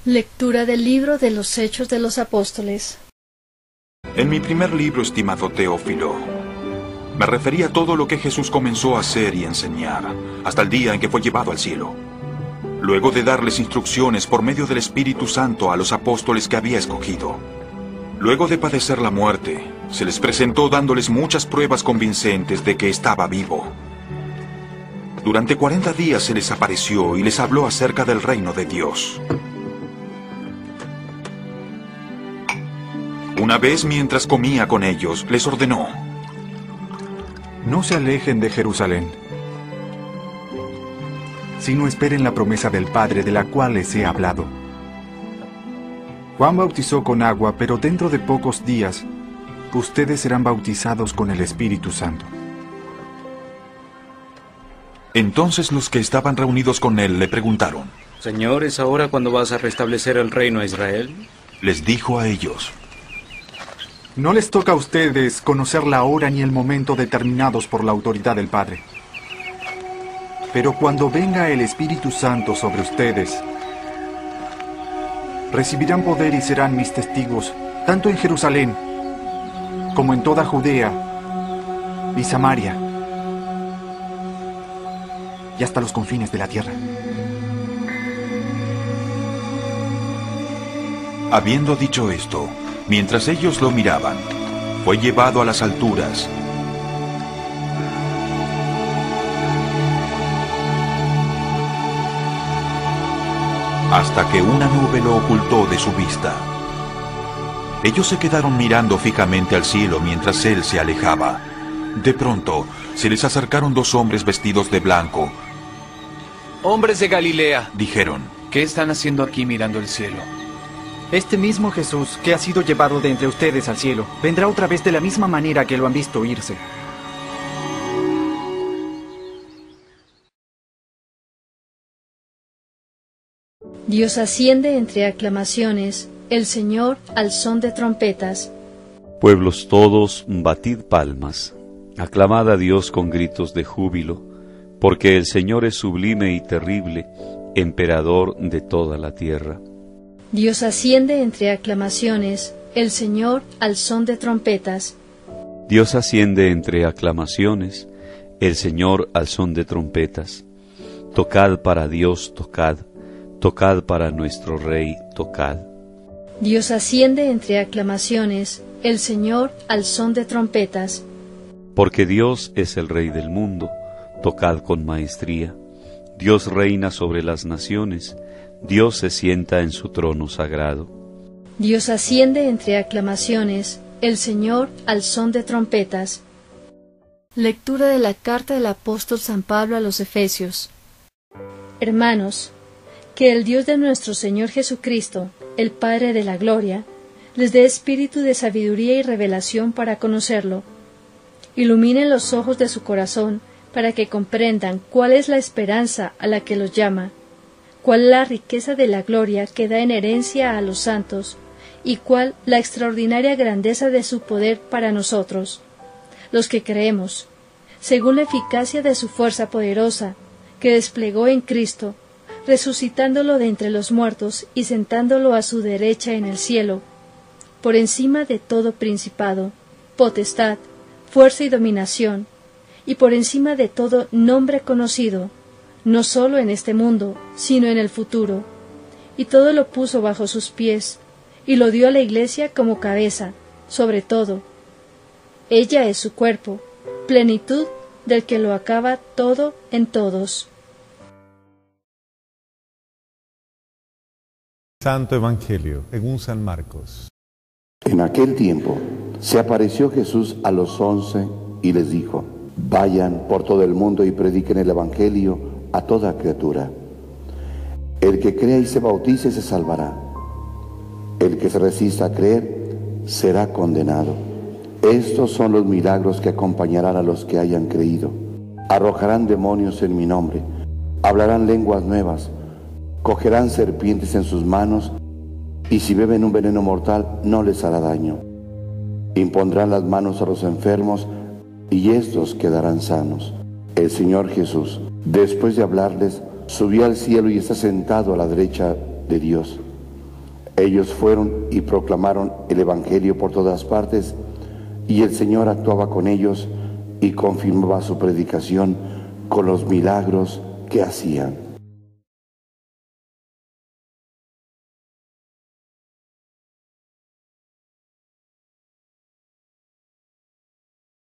Lectura del libro de los Hechos de los Apóstoles. En mi primer libro, estimado Teófilo, me referí a todo lo que Jesús comenzó a hacer y enseñar, hasta el día en que fue llevado al cielo. Luego de darles instrucciones por medio del Espíritu Santo a los apóstoles que había escogido. Luego de padecer la muerte, se les presentó dándoles muchas pruebas convincentes de que estaba vivo. Durante 40 días se les apareció y les habló acerca del reino de Dios. Una vez mientras comía con ellos, les ordenó: no se alejen de Jerusalén, sino esperen la promesa del Padre de la cual les he hablado. Juan bautizó con agua, pero dentro de pocos días, ustedes serán bautizados con el Espíritu Santo. Entonces los que estaban reunidos con él le preguntaron: Señor, ¿es ahora cuando vas a restablecer el reino a Israel? Les dijo a ellos: no les toca a ustedes conocer la hora ni el momento determinados por la autoridad del Padre. Pero cuando venga el Espíritu Santo sobre ustedes, recibirán poder y serán mis testigos, tanto en Jerusalén como en toda Judea y Samaria, y hasta los confines de la tierra. Habiendo dicho esto, mientras ellos lo miraban, fue llevado a las alturas. Hasta que una nube lo ocultó de su vista. Ellos se quedaron mirando fijamente al cielo mientras él se alejaba. De pronto, se les acercaron dos hombres vestidos de blanco. Hombres de Galilea, dijeron, ¿qué están haciendo aquí mirando el cielo? Este mismo Jesús, que ha sido llevado de entre ustedes al cielo, vendrá otra vez de la misma manera que lo han visto irse. Dios asciende entre aclamaciones, el Señor al son de trompetas. Pueblos todos, batid palmas, aclamad a Dios con gritos de júbilo, porque el Señor es sublime y terrible, emperador de toda la tierra. Dios asciende entre aclamaciones, el Señor al son de trompetas. Dios asciende entre aclamaciones, el Señor al son de trompetas. Tocad para Dios, tocad, tocad para nuestro Rey, tocad. Dios asciende entre aclamaciones, el Señor al son de trompetas. Porque Dios es el Rey del mundo, tocad con maestría. Dios reina sobre las naciones, Dios se sienta en su trono sagrado. Dios asciende entre aclamaciones, el Señor al son de trompetas. Lectura de la carta del apóstol San Pablo a los Efesios. Hermanos, que el Dios de nuestro Señor Jesucristo, el Padre de la gloria, les dé espíritu de sabiduría y revelación para conocerlo. Iluminen los ojos de su corazón para que comprendan cuál es la esperanza a la que los llama, cuál la riqueza de la gloria que da en herencia a los santos, y cuál la extraordinaria grandeza de su poder para nosotros, los que creemos, según la eficacia de su fuerza poderosa, que desplegó en Cristo, resucitándolo de entre los muertos y sentándolo a su derecha en el cielo, por encima de todo principado, potestad, fuerza y dominación, y por encima de todo nombre conocido, no solo en este mundo, sino en el futuro, y todo lo puso bajo sus pies, y lo dio a la Iglesia como cabeza, sobre todo. Ella es su cuerpo, plenitud del que lo acaba todo en todos. Santo Evangelio, según San Marcos. En aquel tiempo se apareció Jesús a los 11 y les dijo: vayan por todo el mundo y prediquen el Evangelio a toda criatura. El que crea y se bautice se salvará. El que se resista a creer será condenado. Estos son los milagros que acompañarán a los que hayan creído. Arrojarán demonios en mi nombre, hablarán lenguas nuevas, cogerán serpientes en sus manos, y si beben un veneno mortal no les hará daño. Impondrán las manos a los enfermos y estos quedarán sanos. El Señor Jesús, después de hablarles, subió al cielo y está sentado a la derecha de Dios. Ellos fueron y proclamaron el Evangelio por todas partes, y el Señor actuaba con ellos y confirmaba su predicación con los milagros que hacían.